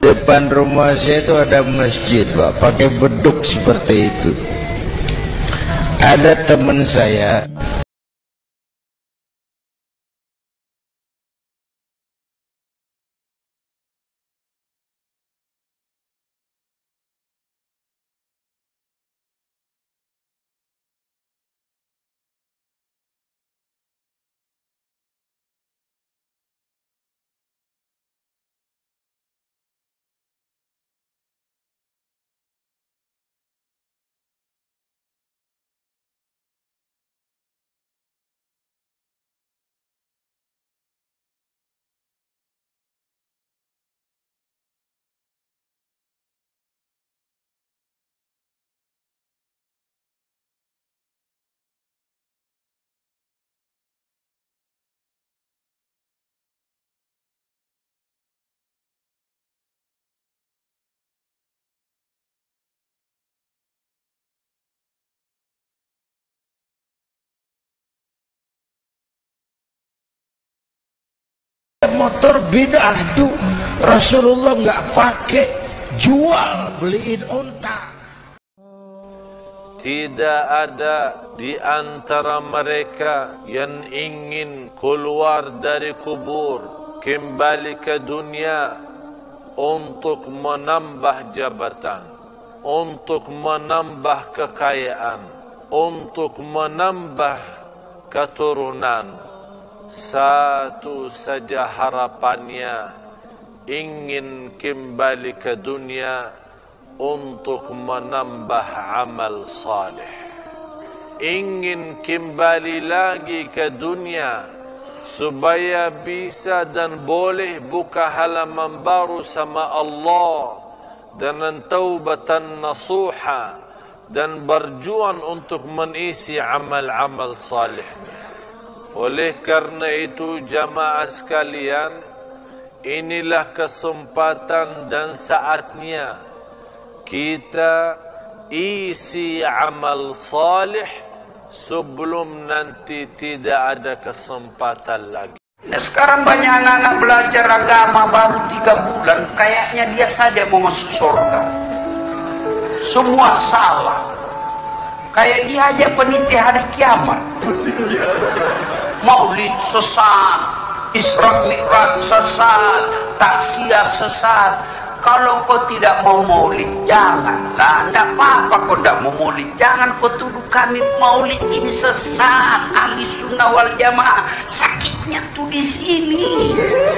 depan rumah saya itu ada masjid, Pak, pakai beduk seperti itu. Ada teman saya motor bid'ah tuh Rasulullah nggak pakai, jual, beliin unta. Tidak ada di antara mereka yang ingin keluar dari kubur, kembali ke dunia untuk menambah jabatan, untuk menambah kekayaan, untuk menambah keturunan. Satu saja harapannya, ingin kembali ke dunia untuk menambah amal saleh. Ingin kembali lagi ke dunia supaya bisa dan boleh buka halaman baru sama Allah dengan taubatan nasuha dan berjuang untuk mengisi amal-amal salehnya. Oleh karena itu jamaah sekalian, inilah kesempatan dan saatnya kita isi amal salih sebelum nanti tidak ada kesempatan lagi. Nah, sekarang banyak anak-anak belajar agama baru 3 bulan, kayaknya dia saja mau masuk surga. Semua salah. Kayak dia aja peniti hari kiamat. Maulid sesat, Isra Mi'raj sesat, taksiyah sesat. Kalau kau tidak mau maulid, janganlah. Tidak apa-apa kau tidak mau maulid. Jangan kau tuduh kami maulid ini sesat. Ahli sunnah wal jamaah. Sakitnya tuh di sini.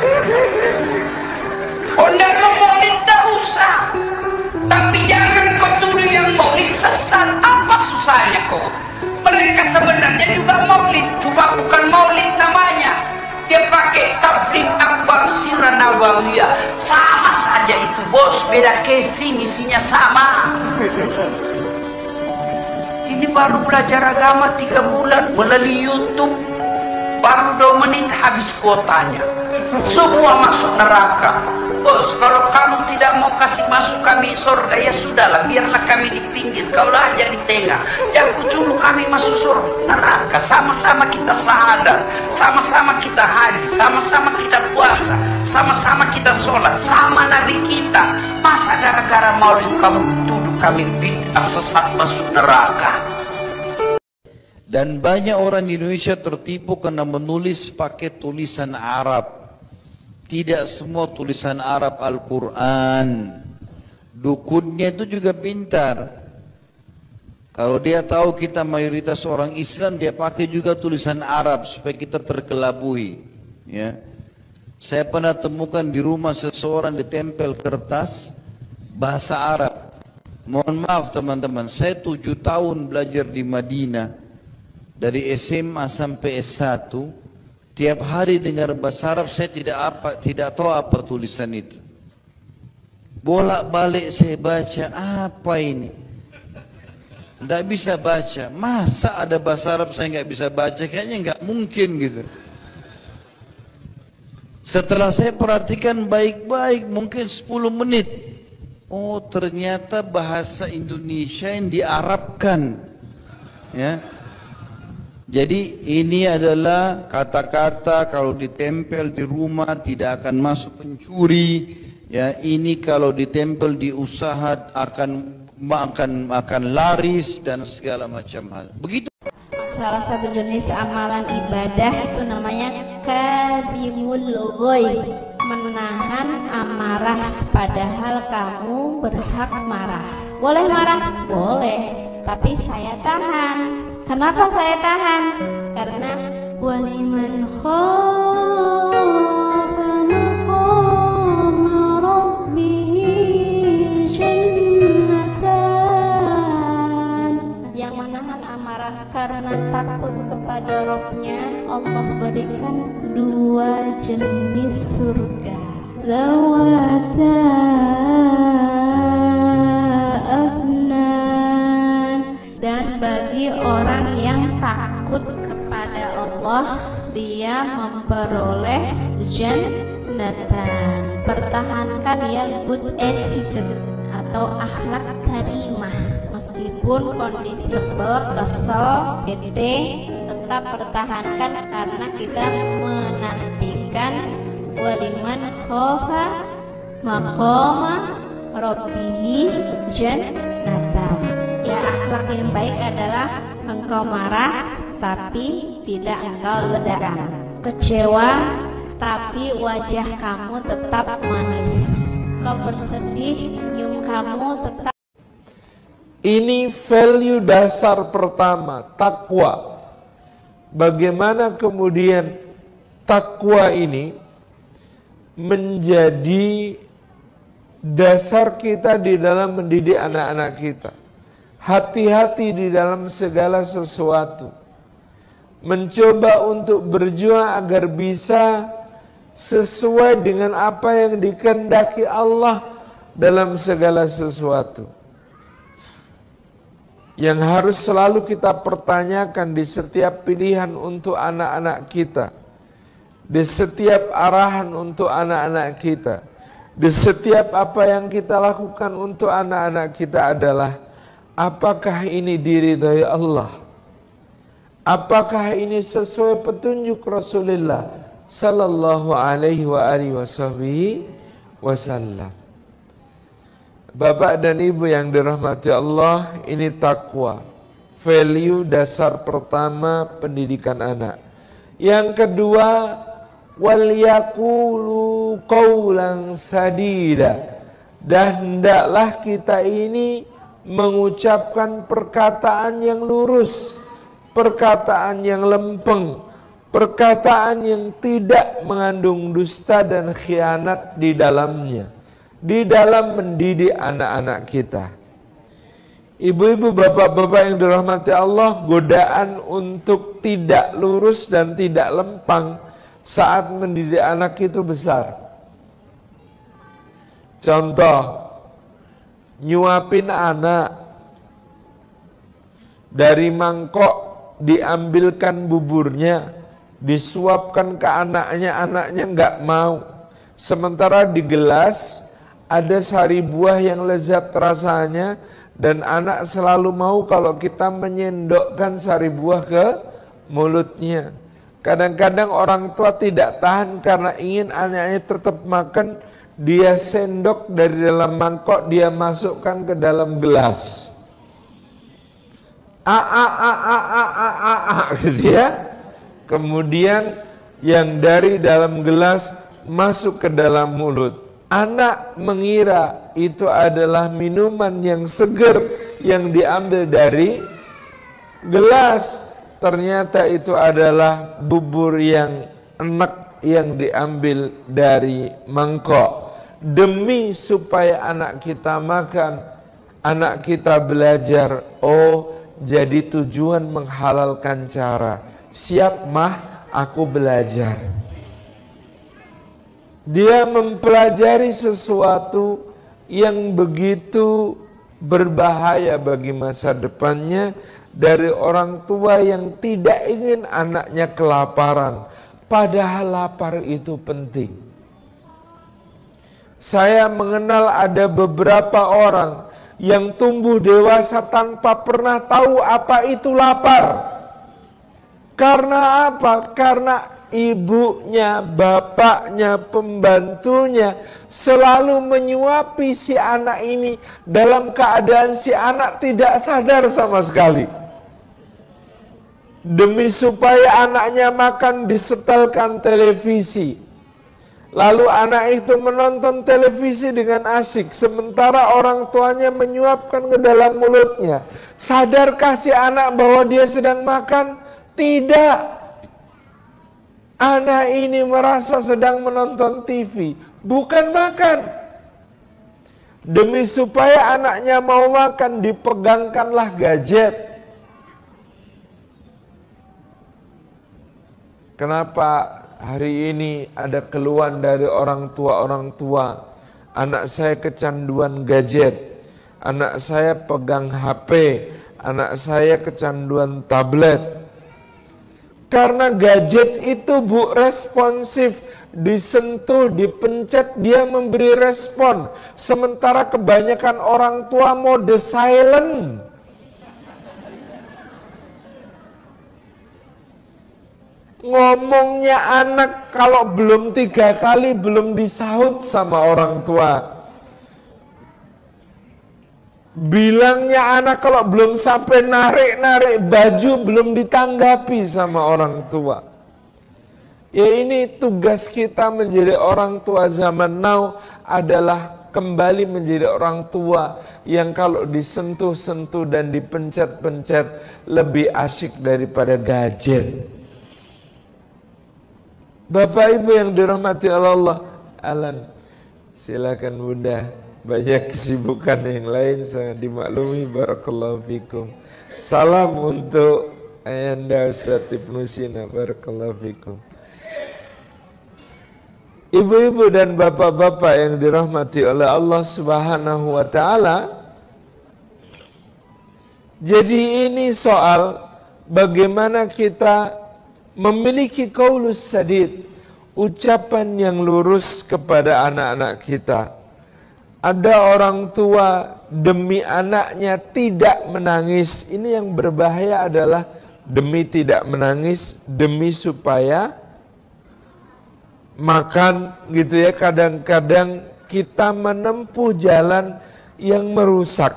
Kau tidak mau maulid, tak usah. Tapi jangan kau tuduh yang maulid sesat. Apa susahnya kau? Mereka sebenarnya juga maulid. Cuma bukan maulid namanya. Dia pakai tabligh akbar sirah nabawiyah. Sama saja itu bos, beda casing, isinya sama. Ini baru belajar agama 3 bulan melalui YouTube. Baru 2 menit habis kuotanya. Semua masuk neraka. Bos, kalau kamu tidak mau kasih masuk kami surga, ya sudahlah, biarlah kami di pinggir, kaulah aja di tengah. Yang dulu kami masuk surga, neraka. Sama-sama kita sadar, sama-sama kita haji, sama-sama kita puasa, sama-sama kita sholat, sama Nabi kita. Masa gara-gara maulid kamu tuduh kami bid'ah sesat masuk neraka? Dan banyak orang di Indonesia tertipu karena menulis pakai tulisan Arab. Tidak semua tulisan Arab Al-Quran. Dukunnya itu juga pintar. Kalau dia tahu kita mayoritas orang Islam, dia pakai juga tulisan Arab supaya kita terkelabui. Ya. Saya pernah temukan di rumah seseorang ditempel kertas bahasa Arab. Mohon maaf teman-teman, saya 7 tahun belajar di Madinah. Dari SMA sampai S1, tiap hari dengar bahasa Arab, saya tidak tahu apa tulisan itu. Bolak-balik saya baca, apa ini? Tidak bisa baca. Masa ada bahasa Arab saya nggak bisa baca? Kayaknya nggak mungkin gitu. Setelah saya perhatikan baik-baik, mungkin 10 menit. Oh, ternyata bahasa Indonesia yang diarabkan. Ya. Jadi ini adalah kata-kata kalau ditempel di rumah tidak akan masuk pencuri, Ya, ini kalau ditempel di usaha akan laris dan segala macam hal. Begitu. Salah satu jenis amalan ibadah itu namanya kadhimul ghaib, menahan amarah padahal kamu berhak marah. Boleh marah? Boleh, tapi saya tahan. Kenapa saya tahan? Karena waliman khafa maqama rabbih jannatan. Yang menahan amarah karena takut kepada Rabb-nya, Allah berikan 2 jenis surga. Zawata afnan. Dan bagi orang yang takut kepada Allah, dia memperoleh jannatan. Pertahankan ya good attitude atau akhlak karimah. Meskipun kondisi kesel, bete, tetap pertahankan karena kita menantikan waliman khofa maqama rabbihi jannatan. Ya, akhlak yang baik adalah engkau marah tapi tidak engkau ledakan, kecewa tapi wajah kamu tetap manis, kau bersedih senyum kamu tetap. Ini value dasar pertama, takwa. Bagaimana kemudian takwa ini menjadi dasar kita di dalam mendidik anak-anak kita. Hati-hati di dalam segala sesuatu. Mencoba untuk berjuang agar bisa sesuai dengan apa yang dikehendaki Allah dalam segala sesuatu. Yang harus selalu kita pertanyakan di setiap pilihan untuk anak-anak kita, di setiap arahan untuk anak-anak kita, di setiap apa yang kita lakukan untuk anak-anak kita adalah, apakah ini diridhai Allah? Apakah ini sesuai petunjuk Rasulullah sallallahu alaihi wasallam? Bapak dan Ibu yang dirahmati Allah, ini takwa, value dasar pertama pendidikan anak. Yang kedua, wal yaqulu qawlan sadida, dan hendaklah kita ini mengucapkan perkataan yang lurus, perkataan yang lempeng, perkataan yang tidak mengandung dusta dan khianat di dalamnya, di dalam mendidik anak-anak kita. Ibu-ibu, bapak-bapak yang dirahmati Allah, godaan untuk tidak lurus dan tidak lempang saat mendidik anak itu besar. Contoh, nyuapin anak, dari mangkok diambilkan buburnya, disuapkan ke anaknya, anaknya nggak mau. Sementara di gelas ada sari buah yang lezat rasanya, dan anak selalu mau kalau kita menyendokkan sari buah ke mulutnya. Kadang-kadang orang tua tidak tahan karena ingin anaknya tetap makan, dia sendok dari dalam mangkok, dia masukkan ke dalam gelas. Gitu ya. Kemudian yang dari dalam gelas masuk ke dalam mulut. Anak mengira itu adalah minuman yang segar yang diambil dari gelas. Ternyata itu adalah bubur yang enak yang diambil dari mangkok. Demi supaya anak kita makan, anak kita belajar, oh jadi tujuan menghalalkan cara. Siap mah, aku belajar. Dia mempelajari sesuatu yang begitu berbahaya bagi masa depannya dari orang tua yang tidak ingin anaknya kelaparan. Padahal lapar itu penting. Saya mengenal ada beberapa orang yang tumbuh dewasa tanpa pernah tahu apa itu lapar. Karena apa? Karena ibunya, bapaknya, pembantunya selalu menyuapi si anak ini dalam keadaan si anak tidak sadar sama sekali. Demi supaya anaknya makan, disetelkan televisi. Lalu anak itu menonton televisi dengan asyik, sementara orang tuanya menyuapkan ke dalam mulutnya. Sadarkah si anak bahwa dia sedang makan? Tidak. Anak ini merasa sedang menonton TV, bukan makan. Demi supaya anaknya mau makan, dipegangkanlah gadget. Kenapa hari ini ada keluhan dari orang tua, anak saya kecanduan gadget, anak saya pegang HP, anak saya kecanduan tablet. Karena gadget itu Bu responsif, disentuh, dipencet, dia memberi respon. Sementara kebanyakan orang tua mode silent. Ngomongnya anak kalau belum 3 kali belum disahut sama orang tua. Bilangnya anak kalau belum sampai narik-narik baju belum ditanggapi sama orang tua. Ya ini tugas kita menjadi orang tua zaman now adalah kembali menjadi orang tua yang kalau disentuh-sentuh dan dipencet-pencet lebih asyik daripada gadget. Bapak Ibu yang dirahmati Allah, Alan, silakan Bunda. Banyak kesibukan yang lain sangat dimaklumi. Barakallahu fikum. Salam untuk Ayanda Ustaz Ibnu Sina. Barakallahu fikum. Ibu-ibu dan bapak-bapak yang dirahmati oleh Allah Subhanahu wa taala. Jadi ini soal bagaimana kita memiliki qaulus sadid, ucapan yang lurus kepada anak-anak kita. Ada orang tua demi anaknya tidak menangis. Ini yang berbahaya adalah demi tidak menangis, demi supaya makan gitu ya. Kadang-kadang kita menempuh jalan yang merusak.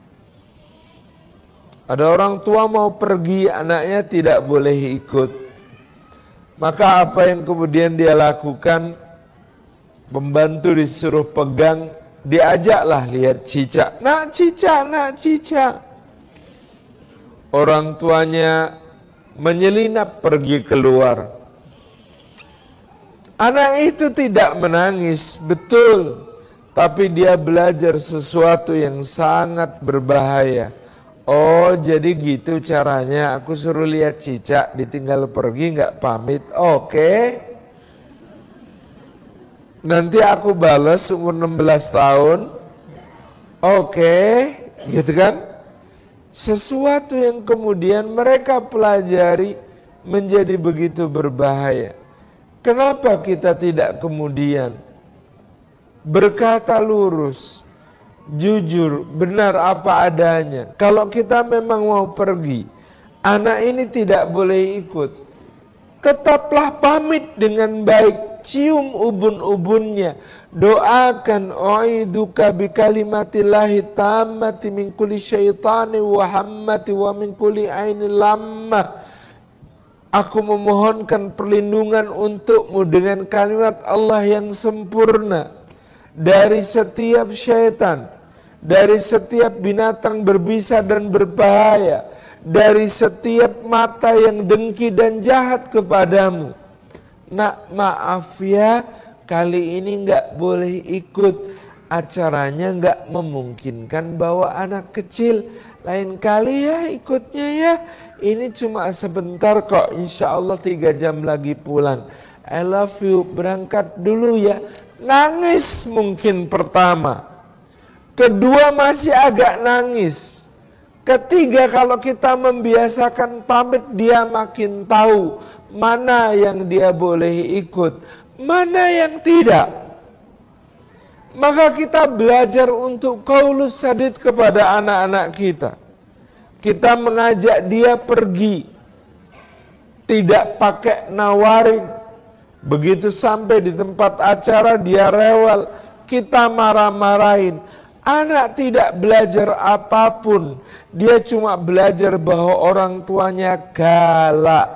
Ada orang tua mau pergi, anaknya tidak boleh ikut. Maka apa yang kemudian dia lakukan? Pembantu disuruh pegang, diajaklah lihat cicak. Nak cicak, nak cicak. Orang tuanya menyelinap pergi keluar. Anak itu tidak menangis, betul. Tapi dia belajar sesuatu yang sangat berbahaya. Oh jadi gitu caranya, aku suruh lihat cicak, ditinggal pergi nggak pamit. Oke. Nanti aku balas umur 16 tahun. Oke, gitu kan? Sesuatu yang kemudian mereka pelajari menjadi begitu berbahaya. Kenapa kita tidak kemudian berkata lurus, jujur, benar apa adanya? Kalau kita memang mau pergi, anak ini tidak boleh ikut, tetaplah pamit dengan baik. Cium ubun-ubunnya, doakan u'iduka bi kalimatillahi tammati min kulli syaitani wa hammati wa min kulli aini lammah. Aku memohonkan perlindungan untukmu dengan kalimat Allah yang sempurna dari setiap syaitan, dari setiap binatang berbisa dan berbahaya, dari setiap mata yang dengki dan jahat kepadamu. Nak, maaf ya, kali ini nggak boleh ikut, acaranya nggak memungkinkan bawa anak kecil. Lain kali ya ikutnya ya, ini cuma sebentar kok, insya Allah 3 jam lagi pulang. I love you, berangkat dulu ya. Nangis mungkin pertama, kedua masih agak nangis, ketiga kalau kita membiasakan pamit, dia makin tahu mana yang dia boleh ikut, mana yang tidak. Maka kita belajar untuk qaulus sadid kepada anak-anak kita. Kita mengajak dia pergi, tidak pakai nawarin, Begitu sampai di tempat acara dia rewel, kita marah-marahin. Anak tidak belajar apapun, dia cuma belajar bahwa orang tuanya galak,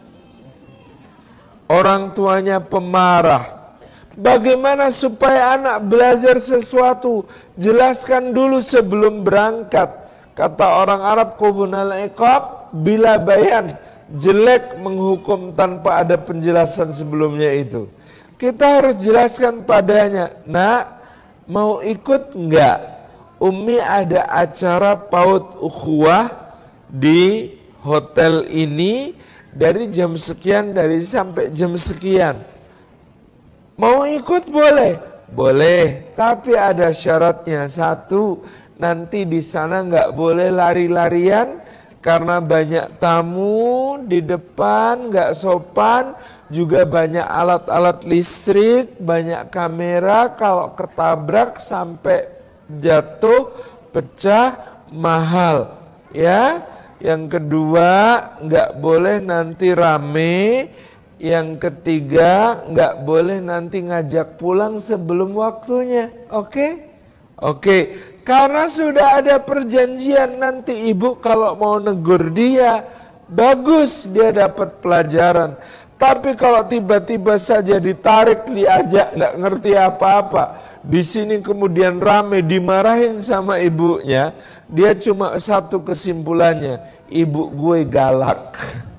orang tuanya pemarah. Bagaimana supaya anak belajar sesuatu? Jelaskan dulu sebelum berangkat. Kata orang Arab, qubunal iqab bila bayan. Jelek menghukum tanpa ada penjelasan sebelumnya itu. Kita harus jelaskan padanya, nak, mau ikut enggak? Umi ada acara PAUD ukhuwah di hotel ini dari jam sekian, dari sampai jam sekian. Mau ikut boleh? Boleh, tapi ada syaratnya. Satu, nanti di sana enggak boleh lari-larian karena banyak tamu di depan, enggak sopan. Juga banyak alat-alat listrik, banyak kamera, kalau ketabrak sampai jatuh, pecah, mahal. Ya, yang kedua nggak boleh nanti rame. Yang ketiga nggak boleh nanti ngajak pulang sebelum waktunya. Oke? Oke. Karena sudah ada perjanjian, nanti ibu kalau mau negur dia, bagus dia dapat pelajaran. Tapi kalau tiba-tiba saja ditarik, diajak, nggak ngerti apa-apa, di sini kemudian rame dimarahin sama ibunya, dia cuma satu kesimpulannya, ibu gue galak.